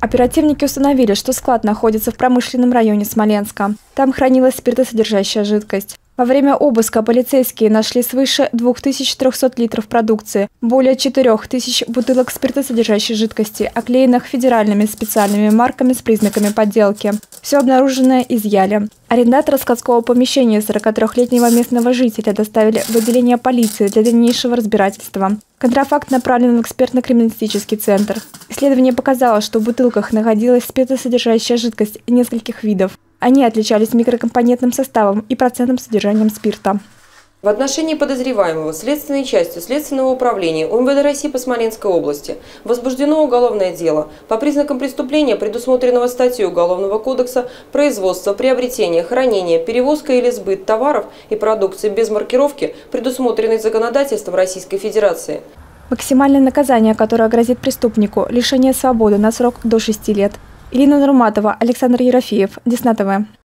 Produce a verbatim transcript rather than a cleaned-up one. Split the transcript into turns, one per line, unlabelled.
Оперативники установили, что склад находится в промышленном районе Смоленска. Там хранилась спиртосодержащая жидкость. Во время обыска полицейские нашли свыше двух тысяч трёхсот литров продукции, более четырёх тысяч бутылок спиртосодержащей жидкости, оклеенных федеральными специальными марками с признаками подделки. Все обнаруженное изъяли. Арендатора складского помещения сорокатрёхлетнего местного жителя доставили в отделение полиции для дальнейшего разбирательства. Контрафакт направлен в экспертно-криминалистический центр. Исследование показало, что в бутылках находилась спиртосодержащая жидкость нескольких видов. Они отличались микрокомпонентным составом и процентным содержанием спирта.
В отношении подозреваемого следственной частью Следственного управления УМВД России по Смоленской области возбуждено уголовное дело по признакам преступления, предусмотренного статьей Уголовного кодекса «Производство, приобретение, хранение, перевозка или сбыт товаров и продукции без маркировки, предусмотренной законодательством Российской Федерации».
Максимальное наказание, которое грозит преступнику – лишение свободы на срок до шести лет. Ирина Нурматова, Александр Ерофеев, Десна ТВ.